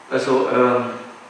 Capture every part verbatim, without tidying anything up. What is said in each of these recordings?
Also ähm,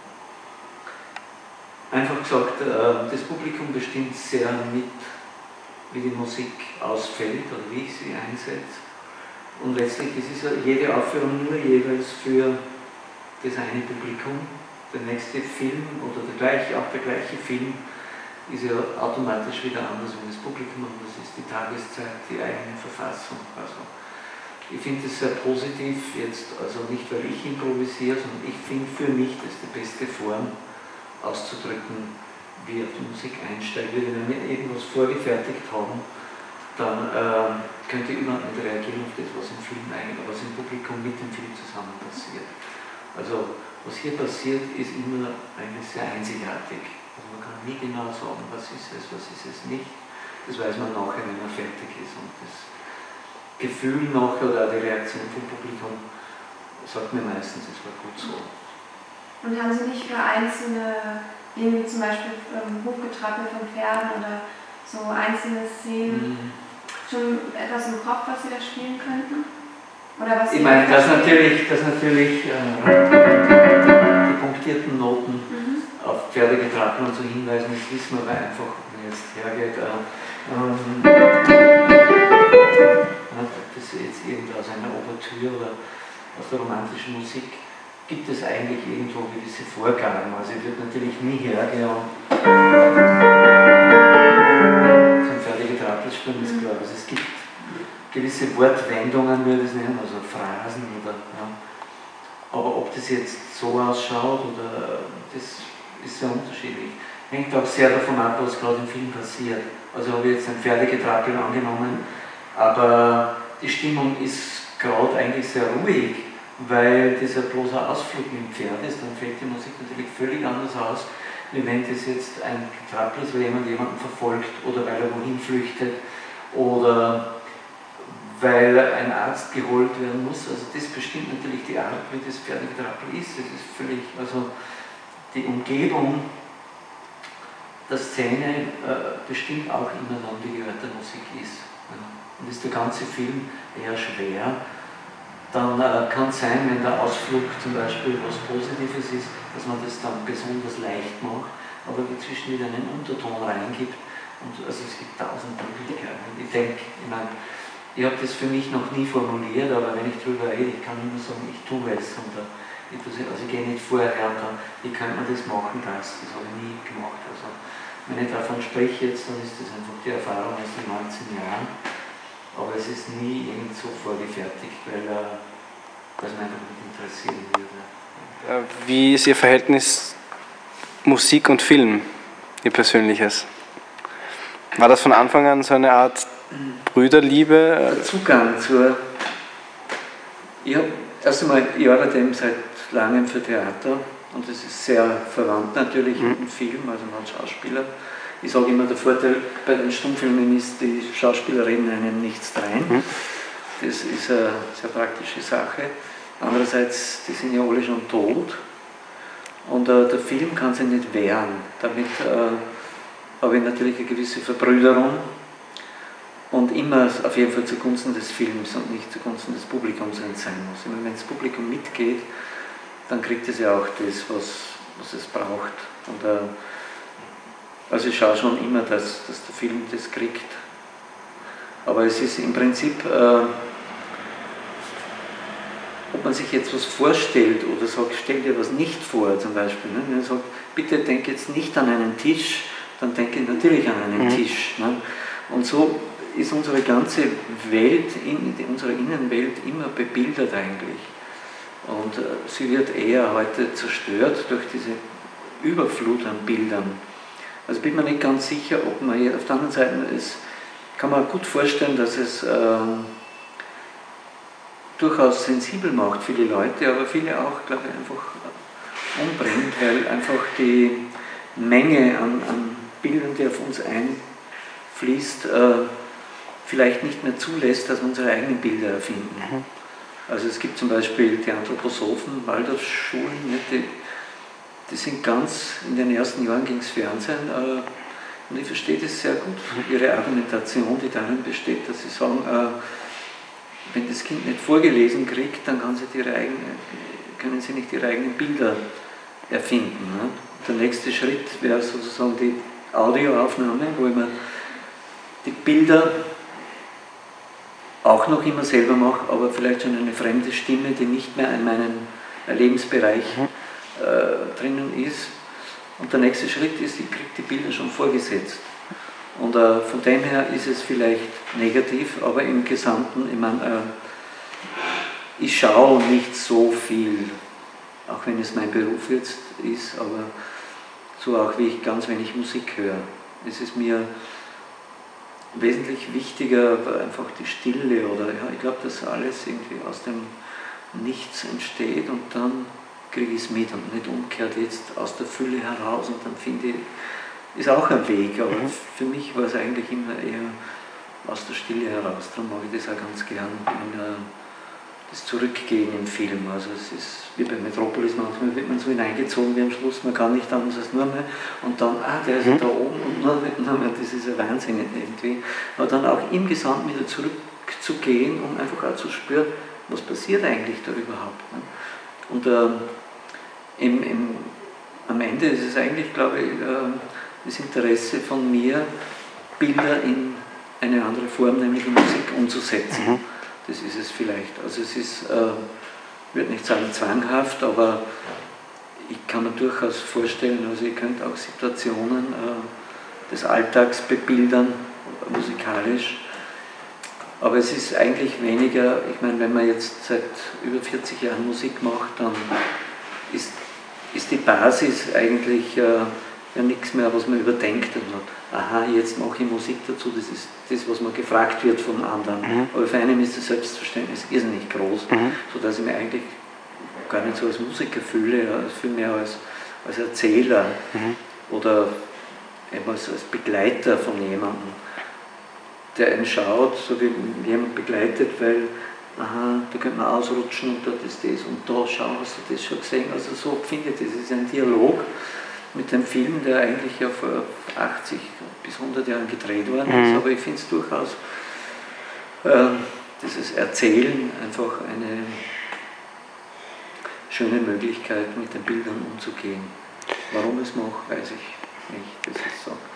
einfach gesagt, äh, das Publikum bestimmt sehr mit, wie die Musik ausfällt oder wie ich sie einsetze. Und letztlich ist es jede Aufführung nur jeweils für das eine Publikum. Der nächste Film oder der gleiche, auch der gleiche Film ist ja automatisch wieder anders, wenn das Publikum anders ist, die Tageszeit, die eigene Verfassung. Also ich finde es sehr positiv, jetzt, also nicht weil ich improvisiere, sondern ich finde für mich das die beste Form auszudrücken, wie auf die Musik einsteigt. Wenn wir irgendwas vorgefertigt haben, dann äh, könnte ich überhaupt nicht reagieren auf das, was im Film eigentlich, was im Publikum mit dem Film zusammen passiert. Also was hier passiert, ist immer eigentlich sehr einzigartig. Also man kann nie genau sagen, was ist es, was ist es nicht. Das weiß man nachher, wenn man fertig ist. Und das Gefühl nachher oder die Reaktion vom Publikum sagt mir meistens, es war gut so. Und haben Sie nicht für einzelne Dinge, wie zum Beispiel ähm, Hochgetrappel von Pferden oder so einzelne Szenen, mhm. schon etwas im Kopf, was Sie da spielen könnten? Oder was ich meine, dass natürlich, dass natürlich äh, die punktierten Noten mhm. auf Pferdegetrappel und so hinweisen, das wissen wir, weil einfach, wenn jetzt hergeht, äh, ähm, das ist jetzt irgendwo aus einer Ouvertüre oder aus der romantischen Musik, gibt es eigentlich irgendwo gewisse Vorgaben. Also ich würde natürlich nie hergehen und so ein Pferdegetrappel spielen, ist klar. Also es gibt gewisse Wortwendungen, würde ich es nennen, also Phrasen oder ja. Aber ob das jetzt so ausschaut oder das ist sehr unterschiedlich. Hängt auch sehr davon ab, was gerade im Film passiert. Also habe ich jetzt ein Pferdegetrappel angenommen, aber die Stimmung ist gerade eigentlich sehr ruhig, weil das ein bloßer Ausflug mit dem Pferd ist, dann fällt die Musik natürlich völlig anders aus, wie wenn das jetzt ein Getrappel ist, weil jemand jemanden verfolgt oder weil er wohin flüchtet oder weil ein Arzt geholt werden muss. Also das bestimmt natürlich die Art, wie das Pferdegetrappel ist. Das ist völlig, also die Umgebung der Szene äh, bestimmt auch immer dann, wie gehört der Musik ist. Ja. Und ist der ganze Film eher schwer, dann äh, kann es sein, wenn der Ausflug zum Beispiel was Positives ist, dass man das dann besonders leicht macht, aber dazwischen wieder einen Unterton reingibt. Und also es gibt tausend Möglichkeiten. Ich denke, ich meine, ich habe das für mich noch nie formuliert, aber wenn ich darüber rede, ich kann immer sagen, ich tue es. Und, uh, ich, tue, also ich gehe nicht vorher und dann, wie kann man das machen, das, das habe ich nie gemacht. Also, wenn ich davon spreche jetzt, dann ist das einfach die Erfahrung aus den neunzehn Jahren. Aber es ist nie irgend so vorgefertigt, weil uh, das mich einfach nicht interessieren würde. Wie ist Ihr Verhältnis Musik und Film, Ihr persönliches? War das von Anfang an so eine Art Brüderliebe? Der Zugang zur. Ich habe erst einmal, ich arbeite eben seit langem für Theater und das ist sehr verwandt natürlich mhm. mit dem Film, also man Schauspieler. Ich sage immer, der Vorteil bei den Stummfilmen ist, die Schauspieler reden einem nichts rein. Mhm. Das ist eine sehr praktische Sache. Andererseits, die sind ja alle schon tot und äh, der Film kann sich nicht wehren. Damit äh, habe ich natürlich eine gewisse Verbrüderung. Und immer auf jeden Fall zugunsten des Films und nicht zugunsten des Publikums, wenn es sein muss. Wenn das Publikum mitgeht, dann kriegt es ja auch das, was, was es braucht. Und, äh, also ich schaue schon immer, dass, dass der Film das kriegt. Aber es ist im Prinzip, äh, ob man sich jetzt was vorstellt oder sagt, stell dir was nicht vor zum Beispiel. Ne? Wenn man sagt, bitte denk jetzt nicht an einen Tisch, dann denke ich natürlich an einen mhm. Tisch. Ne? Und so ist unsere ganze Welt, in, unsere Innenwelt immer bebildert eigentlich. Und äh, sie wird eher heute zerstört durch diese Überflut an Bildern. Also bin mir nicht ganz sicher, ob man hier auf der anderen Seite ist, kann man gut vorstellen, dass es äh, durchaus sensibel macht, viele Leute, aber viele auch, glaube ich, einfach umbringt, weil einfach die Menge an, an Bildern, die auf uns einfließt, äh, vielleicht nicht mehr zulässt, dass wir unsere eigenen Bilder erfinden. Mhm. Also es gibt zum Beispiel die Anthroposophen, Waldorfschulen, ne, die, die sind ganz, in den ersten Jahren ging es Fernsehen, äh, und ich verstehe das sehr gut, ihre Argumentation, die darin besteht, dass sie sagen, äh, wenn das Kind nicht vorgelesen kriegt, dann kann es ihre eigene, können sie nicht ihre eigenen Bilder erfinden. Ne? Der nächste Schritt wäre sozusagen die Audioaufnahme, wo ich mir die Bilder auch noch immer selber mache, aber vielleicht schon eine fremde Stimme, die nicht mehr in meinem Lebensbereich äh, drinnen ist. Und der nächste Schritt ist, ich kriege die Bilder schon vorgesetzt. Und äh, von dem her ist es vielleicht negativ, aber im Gesamten, ich meine, äh, ich schaue nicht so viel, auch wenn es mein Beruf jetzt ist, aber so auch wie ich ganz wenig Musik höre. Es ist mir wesentlich wichtiger, einfach die Stille oder ja, ich glaube, dass alles irgendwie aus dem Nichts entsteht und dann kriege ich es mit und nicht umgekehrt jetzt aus der Fülle heraus und dann finde ich, ist auch ein Weg, aber mhm. für mich war es eigentlich immer eher aus der Stille heraus, darum mag ich das auch ganz gern, wenn, äh, das Zurückgehen im Film, also es ist wie bei Metropolis, manchmal wird man so hineingezogen wie am Schluss, man kann nicht anders als nur mehr und dann, ah, der ist mhm. da oben und nur, nur mehr, das ist ein Wahnsinn irgendwie, aber dann auch im Gesamten wieder zurückzugehen, um einfach auch zu spüren, was passiert eigentlich da überhaupt. Ne? Und äh, im, im, am Ende ist es eigentlich, glaube ich, äh, das Interesse von mir, Bilder in eine andere Form, nämlich in Musik umzusetzen. Mhm. Das ist es vielleicht. Also es ist, äh, ich würde nicht sagen zwanghaft, aber ich kann mir durchaus vorstellen, also ihr könnt auch Situationen äh, des Alltags bebildern, musikalisch. Aber es ist eigentlich weniger, ich meine, wenn man jetzt seit über vierzig Jahren Musik macht, dann ist, ist die Basis eigentlich äh, ja nichts mehr, was man überdenkt und sagt, aha, jetzt mache ich Musik dazu, das ist das, was man gefragt wird von anderen. Mhm. Aber für einen ist das Selbstverständnis irrsinnig groß, mhm. sodass ich mich eigentlich gar nicht so als Musiker fühle, ja, vielmehr als, als Erzähler mhm. oder eben als, als Begleiter von jemandem, der einen schaut, so wie jemand begleitet, weil, aha, da könnte man ausrutschen und dort ist das und da, schau, hast du das schon gesehen? Also so finde ich das, es ist ein Dialog mit dem Film, der eigentlich ja vor achtzig bis hundert Jahren gedreht worden ist, mhm. aber ich finde es durchaus, äh, dieses Erzählen einfach eine schöne Möglichkeit, mit den Bildern umzugehen. Warum ich es mache, weiß ich nicht, das ist so.